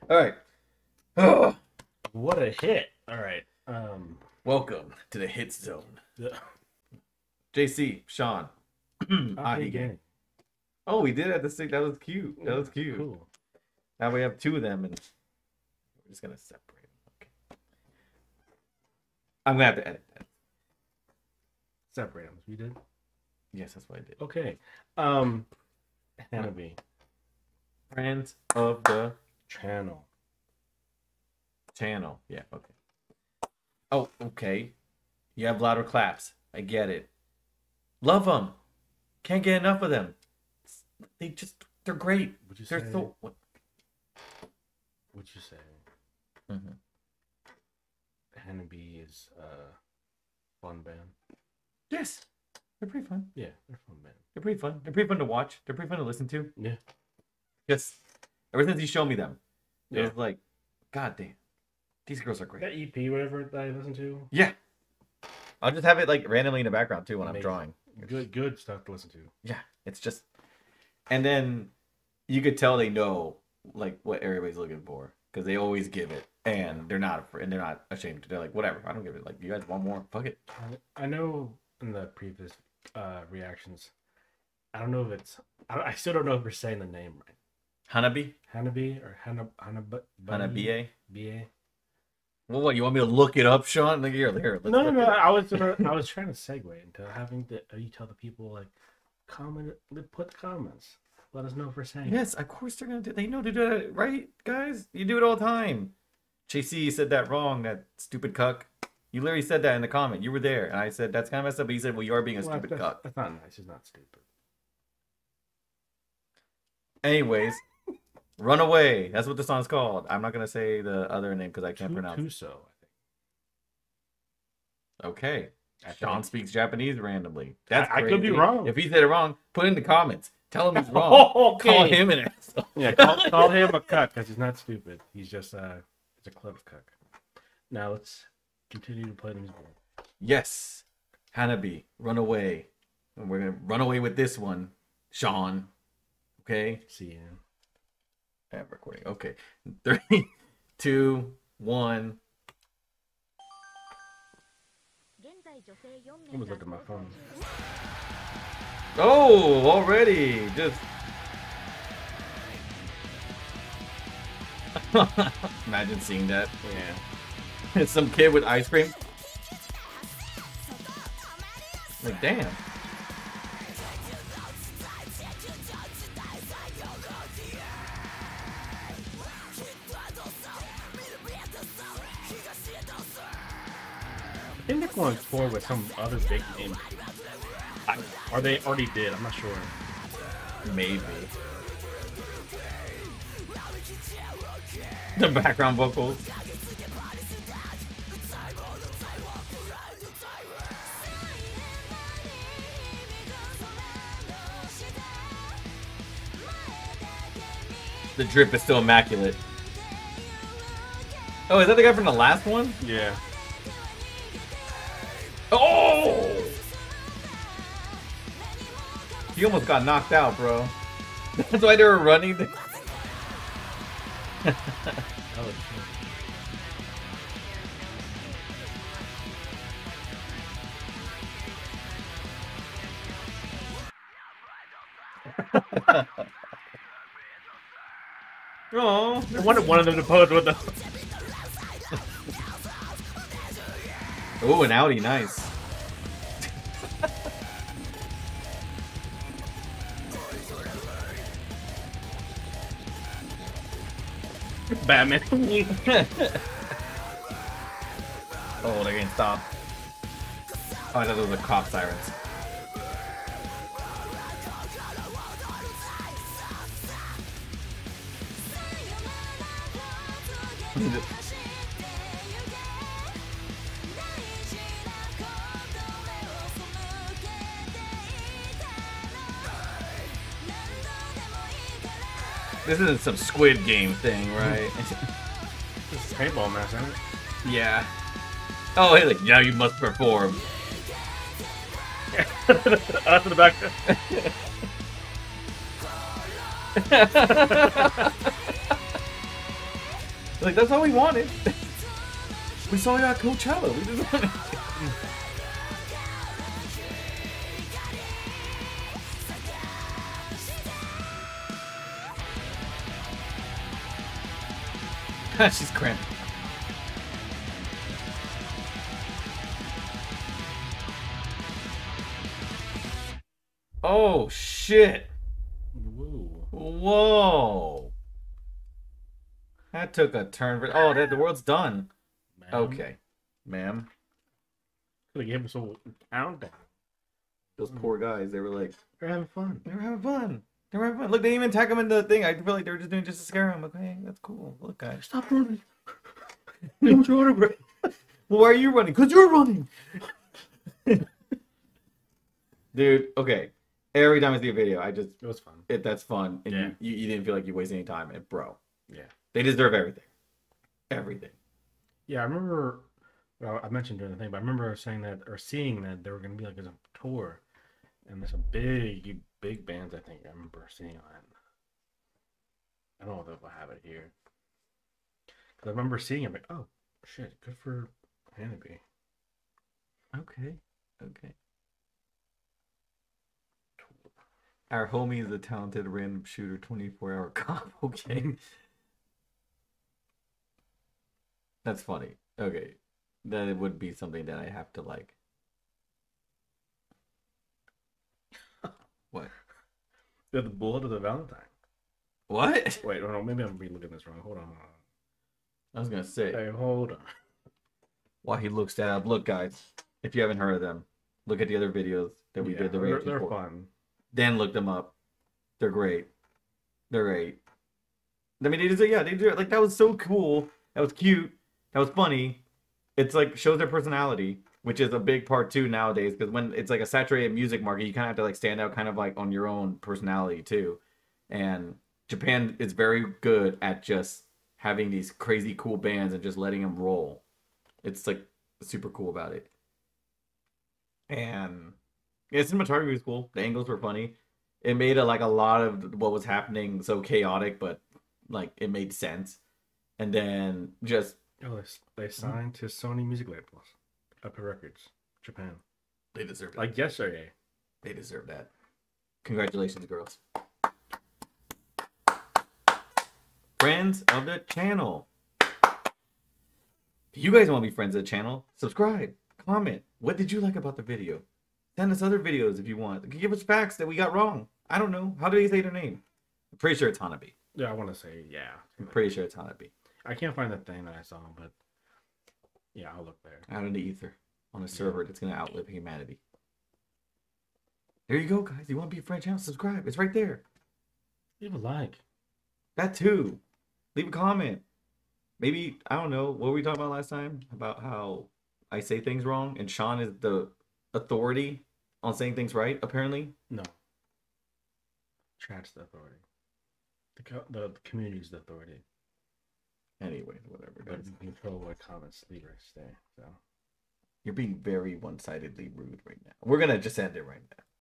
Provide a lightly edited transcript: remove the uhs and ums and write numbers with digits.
All right. Ugh. What a hit! All right. Welcome to the hit zone. The- JC, Sean. Ahi gang. Oh, we did have the stick. That was cute. That was cute. Cool. Now we have two of them, and we're just gonna separate them. Okay. I'm gonna have to edit that. Separate them. We did. Yes, that's what I did. Okay. Hanabi Friends of the channel. channel. Yeah. Okay. Oh, okay. You have louder claps. I get it. Love them. Can't get enough of them. They're great. Would you They're say? so. What? Would you say Mm-hmm. Hanabi is a fun band? Yes, they're pretty fun. Yeah, they're a fun band. They're pretty fun. They're pretty fun to watch. They're pretty fun to listen to. Yeah. Just ever since you showed me them, it Yeah. was like, God damn, these girls are great. That EP, whatever that I listen to. Yeah. I'll just have it like randomly in the background too when I'm Amazing. drawing. Good stuff to listen to. Yeah, it's just, and then you could tell they know like what everybody's looking for because they always give it, and they're not afraid, and they're not ashamed. They're like, whatever, I don't give it. Like, you guys want more? Fuck it. I know in the previous reactions, I don't know if it's. I still don't know if we're saying the name right. Hanabi, Hanabi or Hanabi. Hanabi. BA. Well, what you want me to look it up, Sean? Look here. Let's No. look it up. I was trying to segue into having the you tell the people like comment, put comments, let us know if we're saying. Yes, of course they're gonna do. They know to do it, right, guys? You do it all the time. JC said that wrong. That stupid cuck. You literally said that in the comment. You were there, and I said that's kind of messed up. But you said, "Well, you are being a Well, stupid cuck." that's not nice. It's not stupid. Anyways, run away. That's what the song's called. I'm not gonna say the other name because I can't pronounce it. Tuso, I think. Okay. I Sean think. speaks Japanese randomly. That's I could be crazy. wrong. If he said it wrong, put it in the comments. Tell him he's wrong. Okay. Call him an asshole. Yeah, call him a cuck because he's not stupid. He's just he's a clever cuck. Now let's continue to play the music. Yes. Hanabi, run away. And we're gonna run away with this one, Sean. Okay. See you. I have recording. Okay. 3, 2, 1. Let me look at my phone. Oh, already. Just imagine seeing that. Yeah. Some kid with ice cream. Like, damn. I think they're going forward with some other big name. Or they already did. I'm not sure. Maybe. The background vocals. The drip is still immaculate. Oh, is that the guy from the last one? Yeah. Oh! He almost got knocked out, bro. That's why they were running. Oh, Oh, I wanted one of them to pose with the. oh, an Audi, nice. Batman. Oh, they're getting stopped. Oh, I thought those were cop sirens. This isn't some Squid Game thing, right? This is paintball match, isn't it? Yeah. Oh, hey, like, now you must perform. After the back. Like, that's all we wanted. We saw you at Coachella. We just wanted... She's cramping. Oh, shit. Whoa. Whoa. That took a turn. Oh, the world's done. Ma'am. Okay. Ma'am. Could have gave us a countdown. Those poor guys, they were like, They're having fun. they were having fun. They were having fun. Look, they didn't even tag him in the thing. I feel like they were just doing it just to scare him. Okay, that's cool. Look, guys. Stop running. They want your autograph. Well, why are you running? Because you're running. Dude, okay. Every time I see a video, I just, It was fun. that's fun. And Yeah. you didn't feel like you wasted any time. And bro, Yeah. they deserve everything. Everything. Yeah, I remember. Well, I mentioned during the thing, but I remember saying that or seeing that they were going to be like as a tour, and there's some big bands. I think I remember seeing on. I don't know if I have it here. Because I remember seeing it, like, oh shit, good for Hannibal. Okay. Okay. Our homie is a talented random shooter 24-hour cop. Okay. That's funny. Okay. That it would be something that I have to like. What? They're the bullet of the Valentine. What? Wait, no, maybe I'm looking this wrong. Hold on. I was gonna say Hey, hold on. while he looks that up. Look, guys, if you haven't heard of them, look at the other videos that we did. The they're, reaction they're for. fun. Dan looked them up. They're great. They're great. I mean, they just yeah, they do it. Like that was so cool. That was cute. That was funny. It's like shows their personality, which is a big part too nowadays. Because when it's like a saturated music market, you kind of have to like stand out, kind of like on your own personality too. And Japan is very good at just having these crazy cool bands and just letting them roll. It's like super cool about it. And yeah, cinematography was cool. The angles were funny. It made a lot of what was happening so chaotic, but like it made sense. And then just Oh, they signed to Sony Music Labels, Upper Records, Japan. they deserve it. Like yesterday. They deserve that. Congratulations, girls. Friends of the channel. If you guys want to be friends of the channel, subscribe, comment. What did you like about the video? Send us other videos if you want. Give us facts that we got wrong. I don't know. How do they say their name? I'm pretty sure it's Hanabi. Yeah, I want to say yeah. I'm pretty sure it's Hanabi. I can't find the thing that I saw, but yeah, I'll look there. Out in the ether. On a server that's going to outlive humanity. There you go, guys. You want to be a friend channel? Subscribe. It's right there. Leave a like. That too. Leave a comment. Maybe, I don't know, what were we talking about last time? About how I say things wrong and Sean is the authority on saying things right, apparently. No. Chat's the authority. The community's the authority. Anyway, whatever. But Guys. you control what comments leave or stay. So You're being very one-sidedly rude right now. We're going to just end it right now.